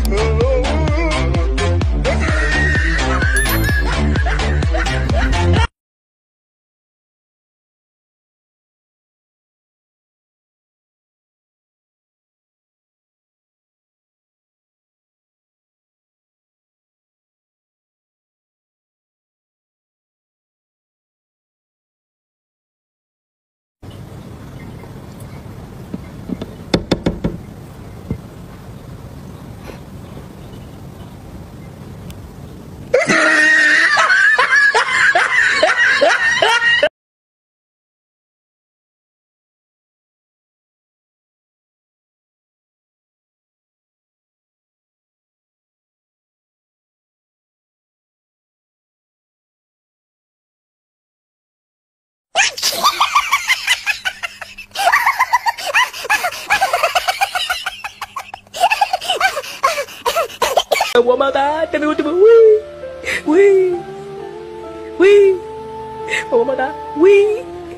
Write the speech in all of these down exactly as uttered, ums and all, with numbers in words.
我妈的，这边我这边喂喂喂，我妈的喂。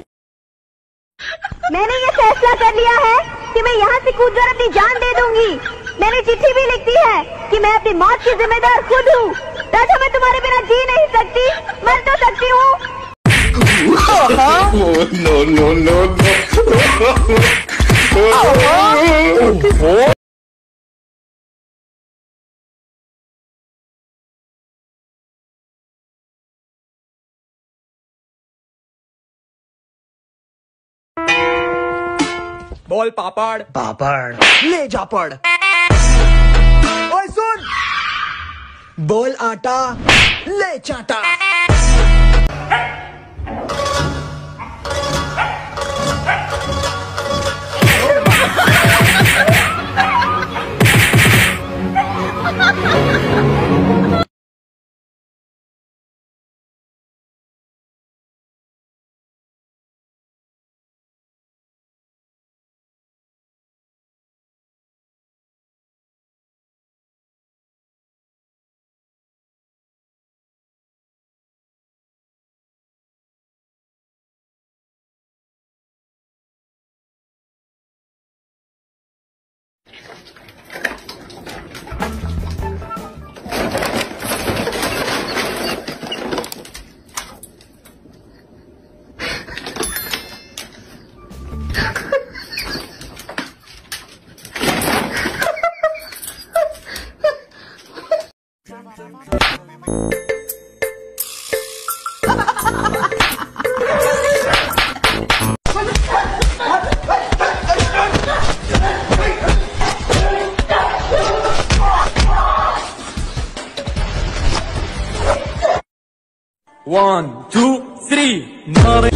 मैंने ये फैसला कर लिया है कि मैं यहाँ से कूदकर अपनी जान दे दूंगी। मैंने चिट्ठी भी लिख दी है कि मैं अपनी मौत की जिम्मेदार खुद हूँ। राजा, मैं तुम्हारे बिना जी नहीं सकती, मर तो सकती हूँ। No no no no. बोल पापड़ पापड़ ले जा पड़। ओए सुन, बोल आटा ले चाटा। One, two, three. नारे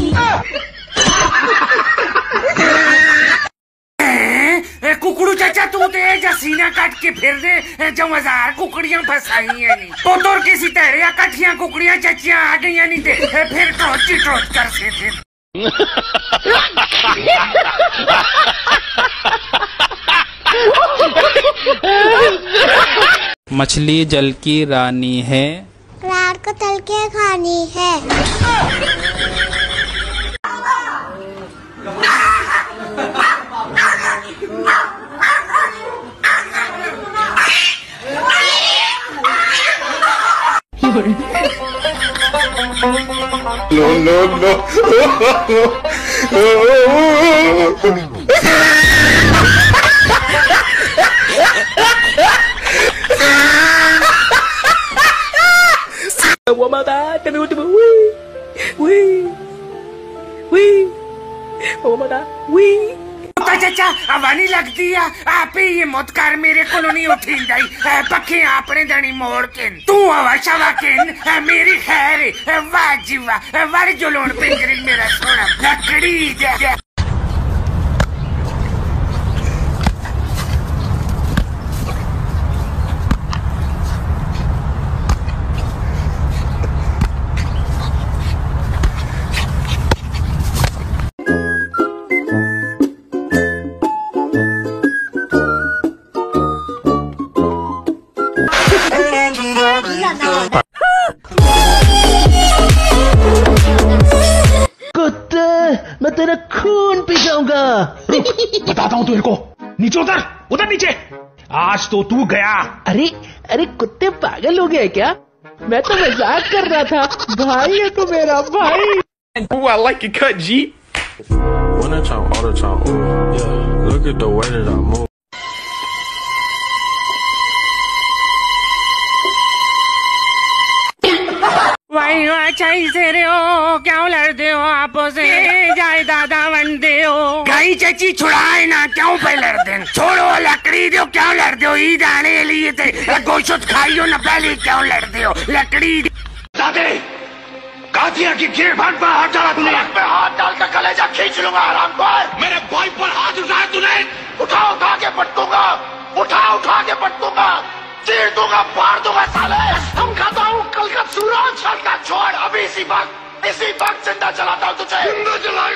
कुकड़ू चाचा, तू तेज सीना काट के फिर दे जो हजार कुकड़ियां फंसाई है नहीं तो तोर किसी तरह कठिया कुकड़ियां चाचियां आ गई नहीं थे फिर टोच टोच कर से थे। मछली जल की रानी है, रात को तल के खानी है। No no no. 我妈的，这边我这边喂喂喂，我妈的喂。 चाचा हवानी लगती है आप ही ये मुतकार मेरे को नहीं उठी गई पखे आपने दनी मोड़ के तू हवा शवा के मेरी खैर वाह जी वाह वारी जो लोन पिंजरी मेरा सोना लकड़ी दे। कुत्ते, मैं तेरा खून पी जाऊंगा। बताता हूँ तेरे को, नीचे उतर, उतर नीचे। आज तो तू गया। अरे अरे कुत्ते पागल हो गए क्या? मैं तो मजाक कर रहा था। भाई है तो मेरा भाई। Ooh, I like your cut, G. When I talk all the time, ooh, yeah. Look at the way that I move. भाई अच्छा इसे रे हो, क्यों लड़ते हो आपो से? जाए दादा बनते हो गई चाची, छुड़ाए ना, क्यों पे लड़ते हैं? छोड़ो लकड़ी दो, क्यों लड़ते हो? ईद आने लिए थे, गोश्त खाइयो ना, पहले क्यों लड़ते हो? लकड़ी दादे कातिया की गिर भाट पर हाथ डाला तूने। पे हाथ डाल कर कलेजा खींच लूंगा आराम पर। मेरे भाई पर हाथ उठाया तूने। उठा उठा के पटकूंगा, उठा उठा के पटकूंगा, चीर दूंगा, फाड़ दूंगा साले। हम खाता हूँ कल का सूरज, कल का छोड़, अभी इसी वक्त इसी वक्त जिंदा जलाता हूँ तुझे। जिंदा जला